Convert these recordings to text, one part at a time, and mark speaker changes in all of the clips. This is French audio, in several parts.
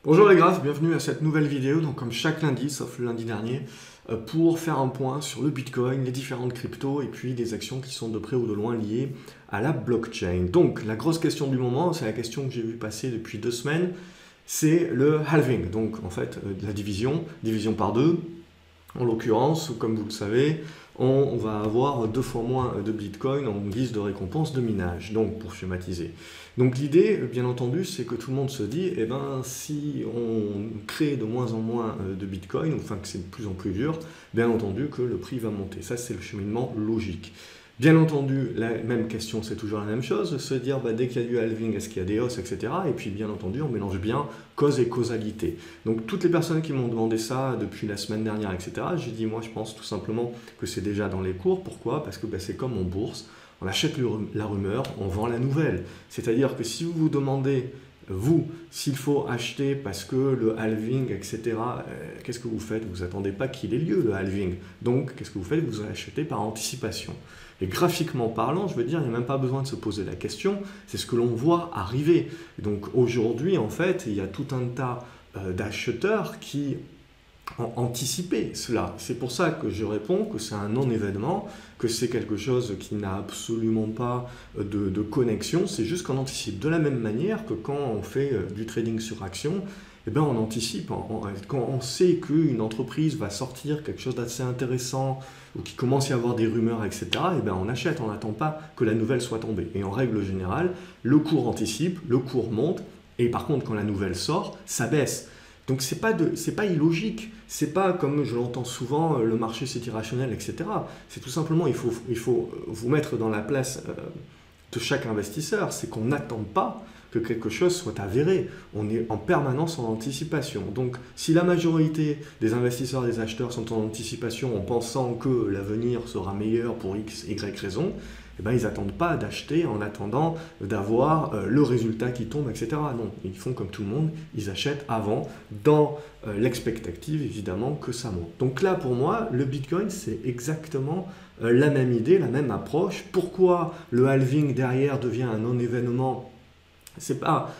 Speaker 1: Bonjour les graphes, bienvenue à cette nouvelle vidéo, donc comme chaque lundi, sauf le lundi dernier, pour faire un point sur le Bitcoin, les différentes cryptos et puis des actions qui sont de près ou de loin liées à la blockchain. Donc la grosse question du moment, c'est la question que j'ai vu passer depuis 2 semaines, c'est le halving, donc en fait la division par deux. En l'occurrence, comme vous le savez, on va avoir 2 fois moins de Bitcoin en guise de récompense de minage, donc pour schématiser. Donc l'idée, bien entendu, c'est que tout le monde se dit, eh ben, si on crée de moins en moins de Bitcoin, enfin que c'est de plus en plus dur, bien entendu que le prix va monter. Ça, c'est le cheminement logique. Bien entendu, la même question, c'est toujours la même chose, se dire dès qu'il y a du halving, est-ce qu'il y a des hausses, etc. Et puis bien entendu, on mélange bien cause et causalité. Donc toutes les personnes qui m'ont demandé ça depuis la semaine dernière, etc., j'ai dit moi je pense tout simplement que c'est déjà dans les cours. Pourquoi? Parce que c'est comme en bourse, on achète la rumeur, on vend la nouvelle. C'est-à-dire que si vous vous demandez, vous, s'il faut acheter parce que le halving, etc., qu'est-ce que vous faites? Vous n'attendez pas qu'il ait lieu, le halving. Donc, qu'est-ce que vous faites? Vous achetez par anticipation. Et graphiquement parlant, je veux dire, il n'y a même pas besoin de se poser la question, c'est ce que l'on voit arriver. Et donc, aujourd'hui, en fait, il y a tout un tas d'acheteurs qui ont anticipé cela. C'est pour ça que je réponds que c'est un non-événement, que c'est quelque chose qui n'a absolument pas de connexion, c'est juste qu'on anticipe. De la même manière que quand on fait du trading sur action, eh bien on anticipe. Quand on sait qu'une entreprise va sortir quelque chose d'assez intéressant ou qu'il commence à y avoir des rumeurs, etc., eh bien on achète, on n'attend pas que la nouvelle soit tombée. Et en règle générale, le cours anticipe, le cours monte, et par contre quand la nouvelle sort, ça baisse. Donc c'est pas illogique, c'est pas comme je l'entends souvent, le marché c'est irrationnel, etc. C'est tout simplement, il faut vous mettre dans la place de chaque investisseur, c'est qu'on n'attend pas que quelque chose soit avéré, on est en permanence en anticipation. Donc si la majorité des investisseurs, des acheteurs sont en anticipation en pensant que l'avenir sera meilleur pour X, Y raison, eh ben, ils n'attendent pas d'acheter en attendant d'avoir le résultat qui tombe, etc. Non, ils font comme tout le monde, ils achètent avant, dans l'expectative évidemment que ça monte. Donc là pour moi, le Bitcoin c'est exactement la même idée, la même approche. Pourquoi le halving derrière devient un non-événement? C'est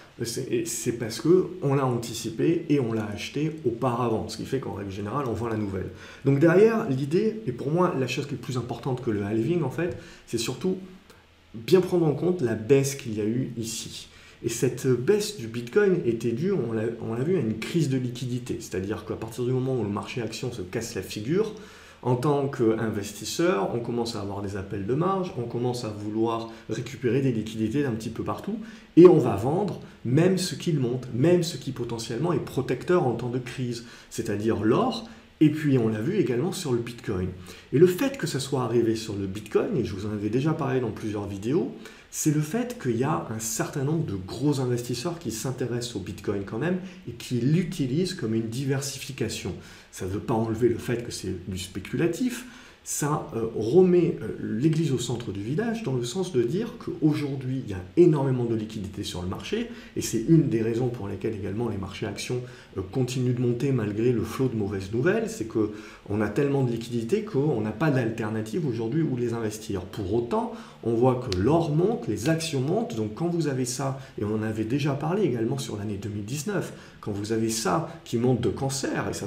Speaker 1: parce qu'on l'a anticipé et on l'a acheté auparavant, ce qui fait qu'en règle générale, on vend la nouvelle. Donc derrière, l'idée, et pour moi, la chose qui est plus importante que le halving, en fait, c'est surtout bien prendre en compte la baisse qu'il y a eu ici. Et cette baisse du Bitcoin était due, on l'a vu, à une crise de liquidité. C'est-à-dire qu'à partir du moment où le marché action se casse la figure, en tant qu'investisseur, on commence à avoir des appels de marge, on commence à vouloir récupérer des liquidités d'un petit peu partout, et on va vendre même ce qu'il monte, même ce qui potentiellement est protecteur en temps de crise, c'est-à-dire l'or, et puis on l'a vu également sur le Bitcoin. Et le fait que ça soit arrivé sur le Bitcoin, et je vous en avais déjà parlé dans plusieurs vidéos, c'est le fait qu'il y a un certain nombre de gros investisseurs qui s'intéressent au Bitcoin quand même et qui l'utilisent comme une diversification. Ça ne veut pas enlever le fait que c'est du spéculatif, ça remet l'église au centre du village dans le sens de dire qu'aujourd'hui, il y a énormément de liquidités sur le marché et c'est une des raisons pour lesquelles également les marchés actions continuent de monter malgré le flot de mauvaises nouvelles, c'est qu'on a tellement de liquidités qu'on n'a pas d'alternative aujourd'hui où les investir. Pour autant, on voit que l'or monte, les actions montent, donc quand vous avez ça, et on en avait déjà parlé également sur l'année 2019, quand vous avez ça qui monte de concert, et ça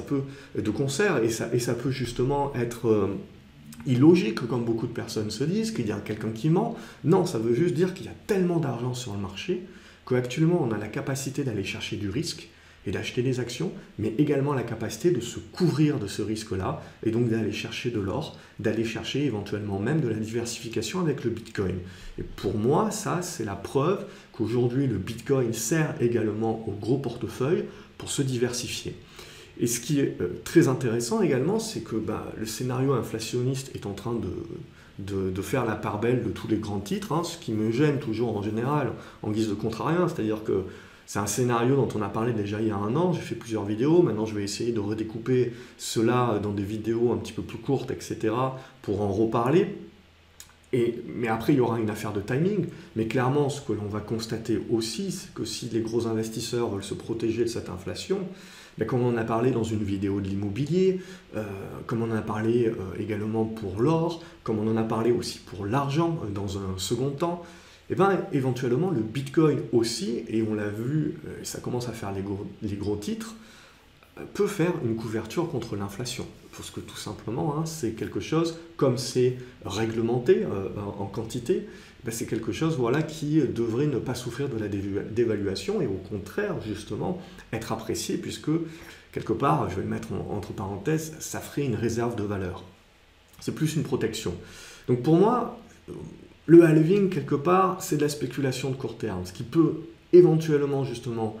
Speaker 1: peut justement être illogique, comme beaucoup de personnes se disent, qu'il y a quelqu'un qui ment. Non, ça veut juste dire qu'il y a tellement d'argent sur le marché qu'actuellement on a la capacité d'aller chercher du risque et d'acheter des actions, mais également la capacité de se couvrir de ce risque-là, et donc d'aller chercher de l'or, d'aller chercher éventuellement même de la diversification avec le Bitcoin. Et pour moi, ça, c'est la preuve qu'aujourd'hui, le Bitcoin sert également au gros portefeuille pour se diversifier. Et ce qui est très intéressant également, c'est que le scénario inflationniste est en train de faire la part belle de tous les grands titres, ce qui me gêne toujours en général en guise de contrariant, c'est-à-dire que c'est un scénario dont on a parlé déjà il y a 1 an, j'ai fait plusieurs vidéos, maintenant je vais essayer de redécouper cela dans des vidéos un petit peu plus courtes, etc., pour en reparler. Mais après, il y aura une affaire de timing. Mais clairement, ce que l'on va constater aussi, c'est que si les gros investisseurs veulent se protéger de cette inflation, comme on en a parlé dans une vidéo de l'immobilier, comme on en a parlé également pour l'or, comme on en a parlé aussi pour l'argent dans un second temps, et bien éventuellement le Bitcoin aussi, et on l'a vu, ça commence à faire les gros titres, peut faire une couverture contre l'inflation. Parce que tout simplement, hein, c'est quelque chose, comme c'est réglementé en quantité, ben c'est quelque chose voilà, qui devrait ne pas souffrir de la dévaluation et au contraire, justement, être apprécié puisque, quelque part, je vais le mettre entre parenthèses, ça ferait une réserve de valeur. C'est plus une protection. Donc pour moi, le halving, quelque part, c'est de la spéculation de court terme, ce qui peut éventuellement, justement,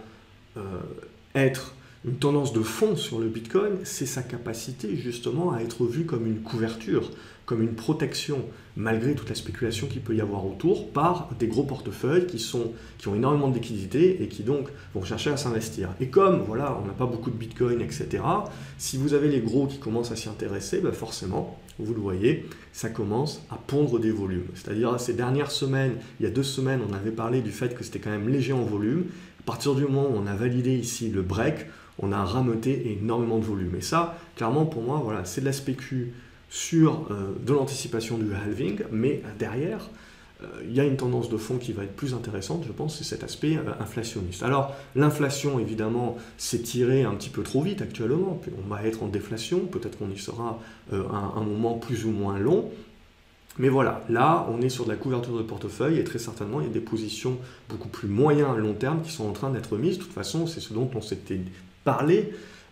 Speaker 1: être une tendance de fond sur le Bitcoin, c'est sa capacité justement à être vue comme une couverture, comme une protection, malgré toute la spéculation qu'il peut y avoir autour, par des gros portefeuilles qui ont énormément de liquidités et qui donc vont chercher à s'investir. Et comme voilà, on n'a pas beaucoup de Bitcoin, etc., si vous avez les gros qui commencent à s'y intéresser, ben forcément, vous le voyez, ça commence à pondre des volumes. C'est-à-dire ces dernières semaines, il y a 2 semaines, on avait parlé du fait que c'était quand même léger en volume. À partir du moment où on a validé ici le break, on a rameuté énormément de volume. Et ça, clairement, pour moi, voilà, c'est de la spécu sur de l'anticipation du halving, mais derrière, il y a une tendance de fond qui va être plus intéressante, je pense, c'est cet aspect inflationniste. Alors, l'inflation, évidemment, s'est tirée un petit peu trop vite actuellement, puis on va être en déflation, peut-être qu'on y sera un moment plus ou moins long, mais voilà, là, on est sur de la couverture de portefeuille et très certainement, il y a des positions beaucoup plus moyen à long terme qui sont en train d'être mises. De toute façon, c'est ce dont on s'était parlé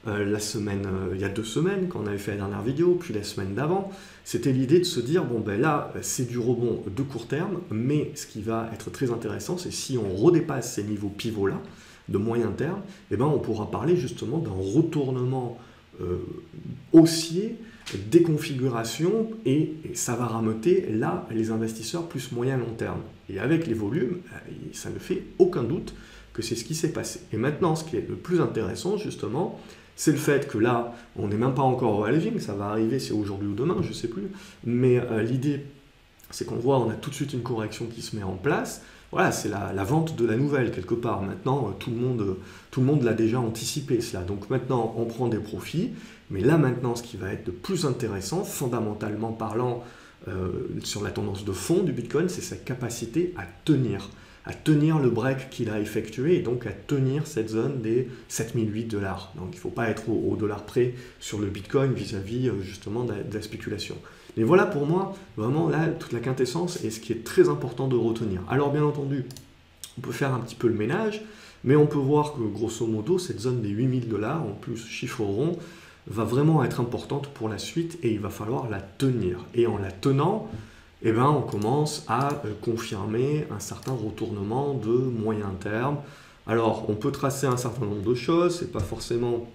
Speaker 1: il y a 2 semaines, quand on avait fait la dernière vidéo, puis la semaine d'avant. C'était l'idée de se dire, bon ben là, c'est du rebond de court terme, mais ce qui va être très intéressant, c'est si on redépasse ces niveaux pivots-là, de moyen terme, eh ben, on pourra parler justement d'un retournement haussier, déconfiguration, et ça va rameuter là les investisseurs plus moyen long terme. Et avec les volumes, ça ne fait aucun doute que c'est ce qui s'est passé. Et maintenant, ce qui est le plus intéressant justement, c'est le fait que là, on n'est même pas encore au halving, ça va arriver, c'est aujourd'hui ou demain, je ne sais plus, mais l'idée, c'est qu'on voit, on a tout de suite une correction qui se met en place. Voilà, c'est la vente de la nouvelle quelque part. Maintenant, tout le monde l'a déjà anticipé cela. Donc maintenant, on prend des profits. Mais là maintenant, ce qui va être de plus intéressant, fondamentalement parlant, sur la tendance de fond du Bitcoin, c'est sa capacité à tenir le break qu'il a effectué et donc à tenir cette zone des 7008 $. Donc il ne faut pas être au dollar près sur le Bitcoin vis-à-vis justement de la spéculation. Mais voilà pour moi, vraiment là, toute la quintessence et ce qui est très important de retenir. Alors bien entendu, on peut faire un petit peu le ménage, mais on peut voir que grosso modo, cette zone des 8000 $, en plus chiffre rond, va vraiment être importante pour la suite et il va falloir la tenir. Et en la tenant, eh ben, on commence à confirmer un certain retournement de moyen terme. Alors, on peut tracer un certain nombre de choses, c'est pas forcément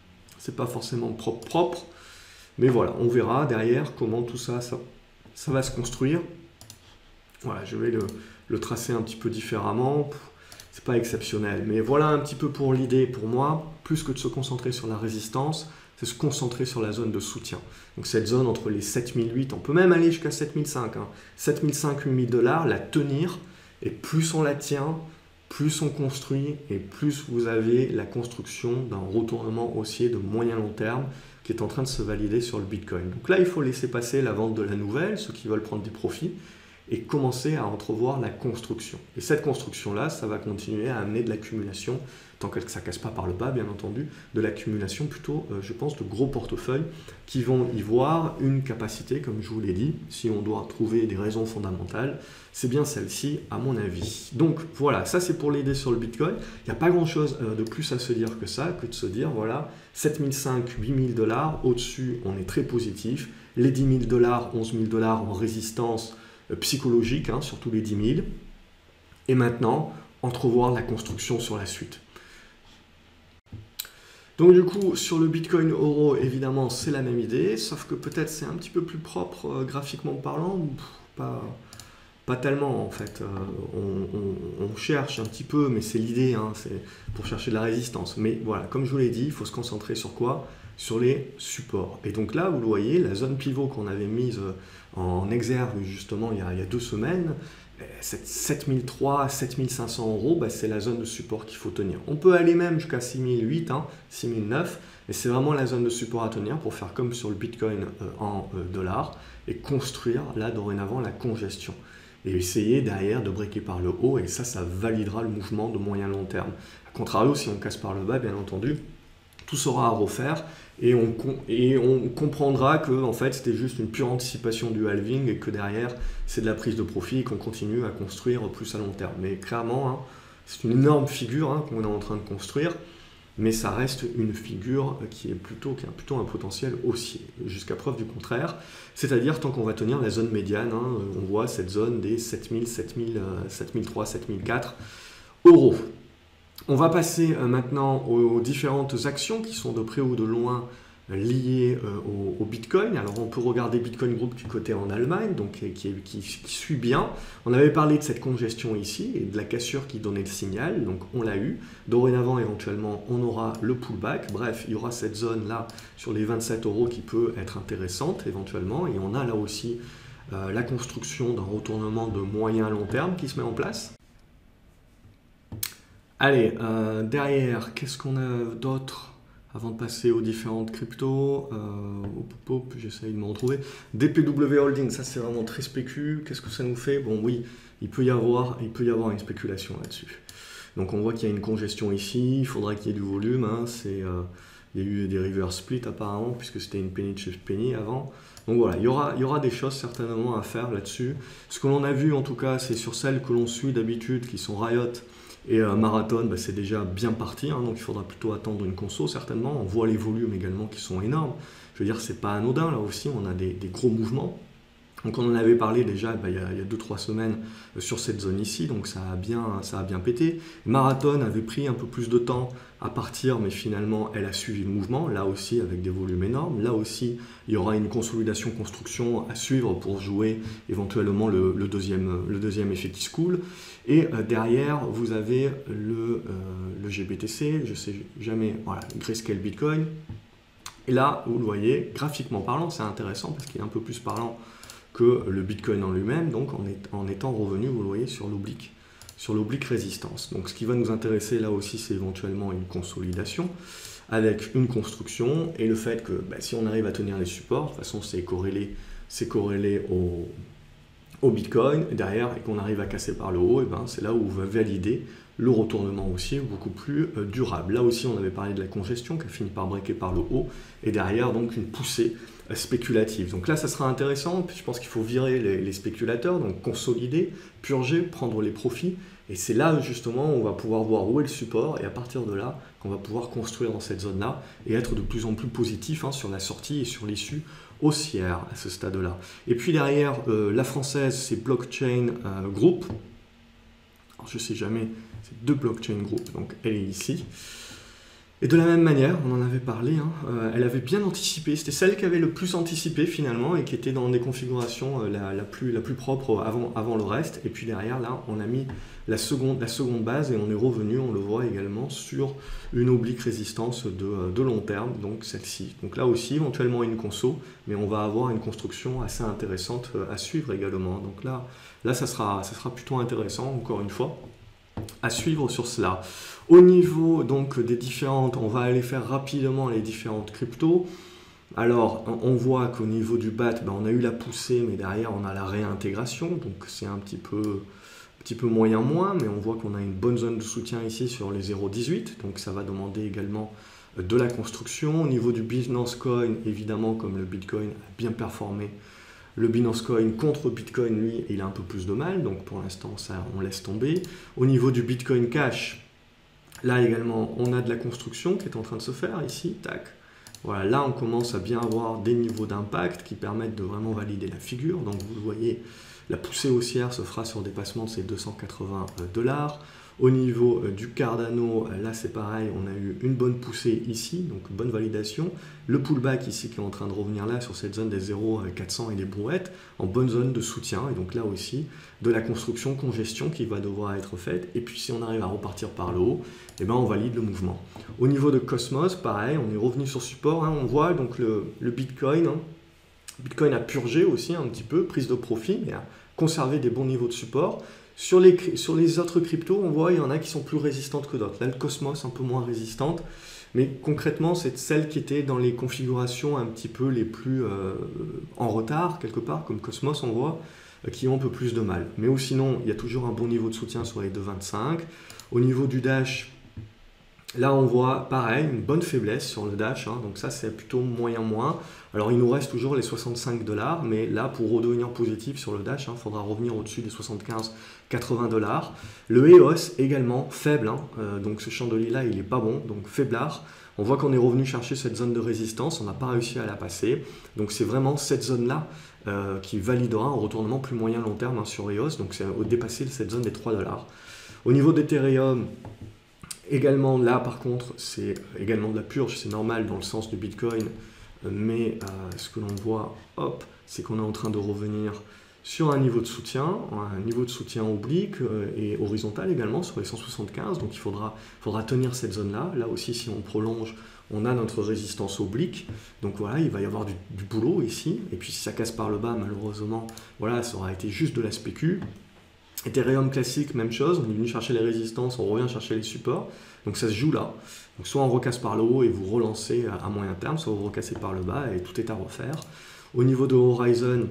Speaker 1: propre, mais voilà, on verra derrière comment tout ça va se construire. Voilà, je vais le tracer un petit peu différemment. C'est pas exceptionnel, mais voilà un petit peu pour l'idée pour moi, plus que de se concentrer sur la résistance, c'est se concentrer sur la zone de soutien. Donc cette zone entre les 7008, on peut même aller jusqu'à 7005, hein. 7005, 8000 $, la tenir, et plus on la tient, plus on construit, et plus vous avez la construction d'un retournement haussier de moyen long terme qui est en train de se valider sur le Bitcoin. Donc là, il faut laisser passer la vente de la nouvelle, ceux qui veulent prendre des profits, et commencer à entrevoir la construction. Et cette construction-là, ça va continuer à amener de l'accumulation, tant que ça ne casse pas par le bas, bien entendu, de l'accumulation plutôt, je pense, de gros portefeuilles qui vont y voir une capacité, comme je vous l'ai dit, si on doit trouver des raisons fondamentales, c'est bien celle-ci, à mon avis. Donc voilà, ça c'est pour l'idée sur le Bitcoin. Il n'y a pas grand-chose de plus à se dire que ça, que de se dire, voilà, 7005, 8000 $, au-dessus, on est très positif, les 10 000 $, 11 000 $ en résistance, psychologique, hein, surtout les 10 000. Et maintenant, entrevoir la construction sur la suite. Donc du coup, sur le Bitcoin Euro, évidemment, c'est la même idée, sauf que peut-être c'est un petit peu plus propre graphiquement parlant, pas tellement en fait. On cherche un petit peu, mais c'est l'idée, hein, c'est pour chercher de la résistance. Mais voilà, comme je vous l'ai dit, il faut se concentrer sur quoi? Sur les supports. Et donc là, vous le voyez, la zone pivot qu'on avait mise en exergue justement il y a 2 semaines, 7003, 7500 €, bah, c'est la zone de support qu'il faut tenir. On peut aller même jusqu'à 6008, hein, 6009, et c'est vraiment la zone de support à tenir pour faire comme sur le Bitcoin en dollars et construire là dorénavant la congestion. et essayer derrière de breaker par le haut, et ça validera le mouvement de moyen long terme. A contrario, si on casse par le bas, bien entendu, tout sera à refaire, et on comprendra que en fait, c'était juste une pure anticipation du halving, et que derrière, c'est de la prise de profit, et qu'on continue à construire plus à long terme. Mais clairement, hein, c'est une énorme figure hein, qu'on est en train de construire, mais ça reste une figure qui a plutôt un potentiel haussier, jusqu'à preuve du contraire. C'est-à-dire tant qu'on va tenir la zone médiane, hein, on voit cette zone des 7000, 7003, 7004 euros. On va passer maintenant aux différentes actions qui sont de près ou de loin liées au Bitcoin. Alors on peut regarder Bitcoin Group qui est coté en Allemagne, donc qui suit bien. On avait parlé de cette congestion ici et de la cassure qui donnait le signal, donc on l'a eu. Dorénavant, éventuellement, on aura le pullback. Bref, il y aura cette zone là sur les 27 euros qui peut être intéressante éventuellement. Et on a là aussi la construction d'un retournement de moyen à long terme qui se met en place. Allez, derrière, qu'est-ce qu'on a d'autre avant de passer aux différentes cryptos? J'essaye de me retrouver. DPW Holding, ça c'est vraiment très spécu. Qu'est-ce que ça nous fait? Bon oui, il peut y avoir une spéculation là-dessus. Donc on voit qu'il y a une congestion ici, il faudra qu'il y ait du volume. Hein, il y a eu des reverse split apparemment, puisque c'était une penny to penny avant. Donc voilà, il y aura des choses certainement à faire là-dessus. Ce que l'on a vu en tout cas, c'est sur celles que l'on suit d'habitude, qui sont Riot et Marathon, bah, c'est déjà bien parti, hein, donc il faudra plutôt attendre une conso certainement. On voit les volumes également qui sont énormes. Je veux dire, c'est pas anodin, là aussi, on a des gros mouvements. Donc on en avait parlé déjà bah, il y a 2-3 semaines sur cette zone ici, donc ça a bien pété. Marathon avait pris un peu plus de temps à partir, mais finalement elle a suivi le mouvement, là aussi avec des volumes énormes. Là aussi, il y aura une consolidation construction à suivre pour jouer éventuellement le deuxième effet qui se coule. Et derrière, vous avez le GBTC, je sais jamais, voilà, Grayscale Bitcoin. Et là, vous le voyez, graphiquement parlant, c'est intéressant parce qu'il est un peu plus parlant que le Bitcoin en lui-même, donc en étant revenu, vous le voyez, sur l'oblique résistance. Donc ce qui va nous intéresser là aussi, c'est éventuellement une consolidation avec une construction et le fait que bah, si on arrive à tenir les supports, de toute façon c'est corrélé au Bitcoin, et derrière, et qu'on arrive à casser par le haut, et ben, c'est là où on va valider le retournement haussier beaucoup plus durable. Là aussi, on avait parlé de la congestion qui a fini par breaker par le haut, et derrière, donc, une poussée spéculative. Donc là, ça sera intéressant, puis je pense qu'il faut virer les spéculateurs, donc consolider, purger, prendre les profits, et c'est là, justement, où on va pouvoir voir où est le support, et à partir de là, qu'on va pouvoir construire dans cette zone-là, et être de plus en plus positif hein, sur la sortie et sur l'issue haussière à ce stade-là. Et puis derrière, la française, c'est Blockchain Group. Alors, je ne sais jamais, c'est 2 Blockchain Group, donc elle est ici. Et de la même manière, on en avait parlé, hein, elle avait bien anticipé, c'était celle qui avait le plus anticipé finalement et qui était dans des configurations la plus propre avant le reste. Et puis derrière, là, on a mis la seconde base et on est revenu, on le voit également, sur une oblique résistance de long terme, donc celle-ci. Donc là aussi, éventuellement une conso, mais on va avoir une construction assez intéressante à suivre également. Donc là ça sera plutôt intéressant, encore une fois, à suivre sur cela. Au niveau donc des différentes, on va aller faire rapidement les différentes cryptos. Alors on voit qu'au niveau du BAT, ben, on a eu la poussée, mais derrière on a la réintégration, donc c'est un petit peu moyen moins, mais on voit qu'on a une bonne zone de soutien ici sur les 0,18, donc ça va demander également de la construction. Au niveau du Binance Coin, évidemment, comme le Bitcoin a bien performé, le Binance Coin contre Bitcoin, lui, il a un peu plus de mal, donc pour l'instant, ça, on laisse tomber. Au niveau du Bitcoin Cash, là également, on a de la construction qui est en train de se faire ici, tac. Voilà, là, on commence à bien avoir des niveaux d'impact qui permettent de vraiment valider la figure. Donc, vous voyez, la poussée haussière se fera sur dépassement de ces 280 $. Au niveau du Cardano, là c'est pareil, on a eu une bonne poussée ici, donc bonne validation. Le pullback ici qui est en train de revenir là sur cette zone des 0,400 et des brouettes, en bonne zone de soutien. Et donc là aussi, de la construction, congestion qui va devoir être faite. Et puis si on arrive à repartir par le haut, eh ben, on valide le mouvement. Au niveau de Cosmos, pareil, on est revenu sur support. Hein, on voit donc le Bitcoin. Hein. Bitcoin a purgé aussi un petit peu, prise de profit, mais a conservé des bons niveaux de support. Sur les autres cryptos, on voit qu'il y en a qui sont plus résistantes que d'autres. Là, le Cosmos, un peu moins résistante. Mais concrètement, c'est celle qui était dans les configurations un petit peu les plus en retard, quelque part, comme Cosmos, on voit. qui ont un peu plus de mal. Mais sinon, il y a toujours un bon niveau de soutien sur les 2,25. Au niveau du Dash, là on voit pareil, une bonne faiblesse sur le Dash, hein, donc ça c'est plutôt moyen moins. Alors il nous reste toujours les 65 $, mais là pour redevenir positif sur le Dash, il faudra revenir au-dessus des 75-80 $. Le EOS également faible, hein, donc ce chandelier là il n'est pas bon, donc faiblard. On voit qu'on est revenu chercher cette zone de résistance, on n'a pas réussi à la passer. Donc c'est vraiment cette zone-là qui validera un retournement plus moyen long terme, hein, sur EOS, donc c'est dépasser cette zone des 3 $. Au niveau d'Ethereum, également là par contre, c'est également de la purge, c'est normal dans le sens du Bitcoin, mais ce que l'on voit, hop, c'est qu'on est en train de revenir sur un niveau de soutien oblique et horizontal également sur les 175, donc il faudra tenir cette zone-là. Là aussi, si on prolonge, on a notre résistance oblique, donc voilà, il va y avoir du boulot ici, et puis si ça casse par le bas, malheureusement, voilà, ça aura été juste de la spécu. Ethereum classique, même chose, on est venu chercher les résistances, on revient chercher les supports, donc ça se joue là. Donc soit on recasse par le haut et vous relancez à moyen terme, soit vous recassez par le bas et tout est à refaire. Au niveau de Horizon,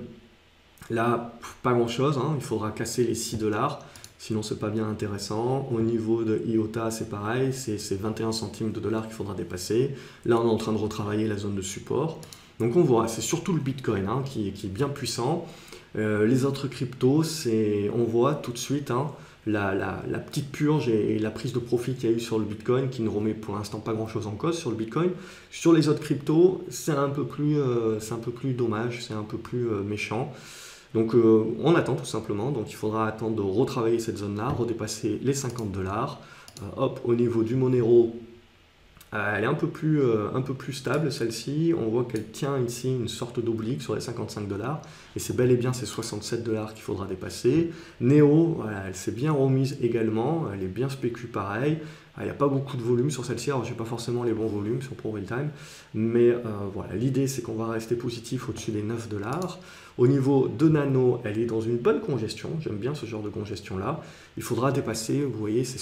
Speaker 1: là, pas grand chose, hein, il faudra casser les 6 $, sinon c'est pas bien intéressant. Au niveau de IOTA, c'est pareil, c'est 21 centimes de dollars qu'il faudra dépasser. Là, on est en train de retravailler la zone de support. Donc on voit, c'est surtout le Bitcoin, hein, qui est bien puissant. Les autres cryptos, on voit tout de suite, hein, la petite purge et la prise de profit qu'il y a eu sur le Bitcoin, qui ne remet pour l'instant pas grand chose en cause sur le Bitcoin. Sur les autres cryptos, c'est un peu plus dommage, c'est un peu plus méchant. Donc on attend tout simplement, donc il faudra attendre de retravailler cette zone-là, redépasser les 50 $. Hop, au niveau du Monero, elle est un peu plus stable celle-ci, on voit qu'elle tient ici une sorte d'oblique sur les 55 $, et c'est bel et bien ces 67 $ qu'il faudra dépasser. Neo, voilà, elle s'est bien remise également, elle est bien spécu pareil, il n'y a pas beaucoup de volume sur celle-ci, alors je n'ai pas forcément les bons volumes sur Pro Realtime, mais voilà, l'idée c'est qu'on va rester positif au-dessus des 9 $. Au niveau de Nano, elle est dans une bonne congestion, j'aime bien ce genre de congestion-là, il faudra dépasser, vous voyez, ces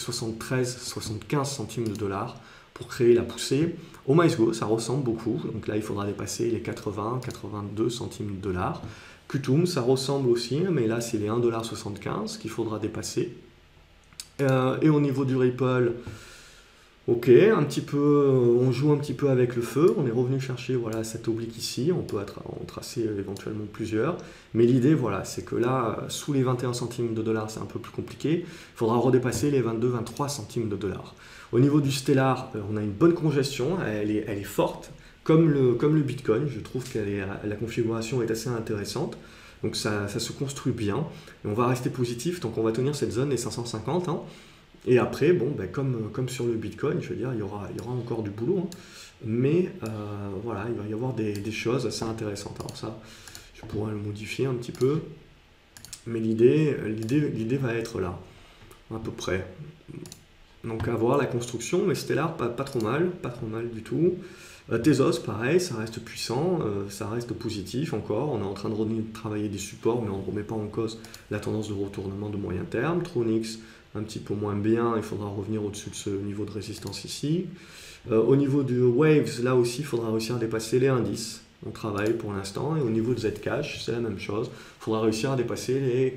Speaker 1: 73-75 centimes de dollars pour créer la poussée. Au MySgo, ça ressemble beaucoup, donc là il faudra dépasser les 80-82 centimes de dollars. Qtum, ça ressemble aussi, mais là c'est les 1,75 $, qu'il faudra dépasser. Et au niveau du Ripple, ok, on joue un petit peu avec le feu, on est revenu chercher, voilà, cette oblique ici, on peut en tracer éventuellement plusieurs, mais l'idée, voilà, c'est que là, sous les 21 centimes de dollars, c'est un peu plus compliqué, il faudra redépasser les 22-23 centimes de dollars. Au niveau du Stellar, on a une bonne congestion, elle est forte, comme le Bitcoin, je trouve que la configuration est assez intéressante. Donc ça se construit bien, et on va rester positif, donc on va tenir cette zone des 550, hein. Et après, bon, ben, comme sur le Bitcoin, je veux dire, il y aura encore du boulot, hein. Mais voilà, il va y avoir des choses assez intéressantes. Alors ça, je pourrais le modifier un petit peu, mais l'idée va être là, à peu près. Donc à voir la construction, mais Stellar, pas trop mal du tout. Tezos, pareil, ça reste puissant, ça reste positif encore. On est en train de travailler des supports, mais on ne remet pas en cause la tendance de retournement de moyen terme. Tronix, un petit peu moins bien, il faudra revenir au-dessus de ce niveau de résistance ici. Au niveau du Waves, là aussi, il faudra réussir à dépasser les indices. On travaille pour l'instant. Et au niveau de Zcash, c'est la même chose. Il faudra réussir à dépasser les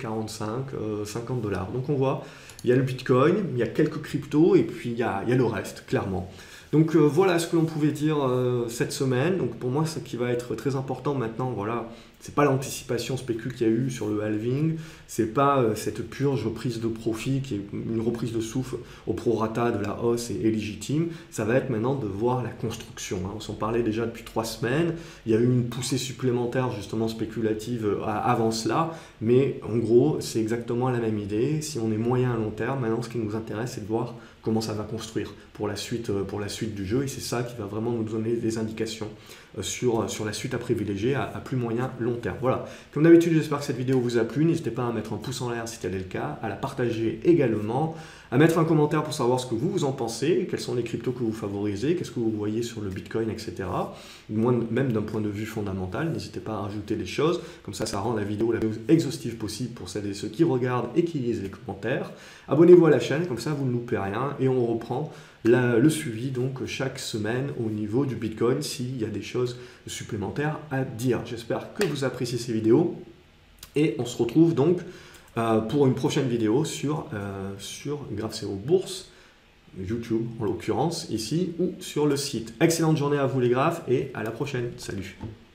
Speaker 1: 45-50 $. Donc on voit, il y a le Bitcoin, il y a quelques cryptos, et puis il y a le reste, clairement. Donc voilà ce que l'on pouvait dire cette semaine. Donc pour moi, ce qui va être très important maintenant, voilà, c'est pas l'anticipation spécule qu'il y a eu sur le halving, c'est pas cette purge reprise de profit qui est une reprise de souffle au prorata de la hausse et légitime. Ça va être maintenant de voir la construction, hein. On s'en parlait déjà depuis 3 semaines. Il y a eu une poussée supplémentaire justement spéculative avant cela, mais en gros, c'est exactement la même idée. Si on est moyen à long terme, maintenant ce qui nous intéresse, c'est de voir comment ça va construire pour la suite du jeu, et c'est ça qui va vraiment nous donner des indications sur la suite à privilégier à plus moyen long terme. Voilà, comme d'habitude, j'espère que cette vidéo vous a plu. N'hésitez pas à mettre un pouce en l'air si tel est le cas, à la partager également, à mettre un commentaire pour savoir ce que vous en pensez, quels sont les cryptos que vous favorisez, qu'est-ce que vous voyez sur le Bitcoin, etc. Même d'un point de vue fondamental, n'hésitez pas à rajouter des choses, comme ça rend la vidéo la plus exhaustive possible pour celles et ceux qui regardent et qui lisent les commentaires. Abonnez-vous à la chaîne, comme ça vous ne loupez rien, et on reprend le suivi donc chaque semaine au niveau du Bitcoin s'il y a des choses supplémentaires à dire. J'espère que vous appréciez ces vidéos Et on se retrouve donc pour une prochaine vidéo sur GraphCO Bourse, YouTube en l'occurrence ici, ou sur le site. Excellente journée à vous les graphes et à la prochaine. Salut!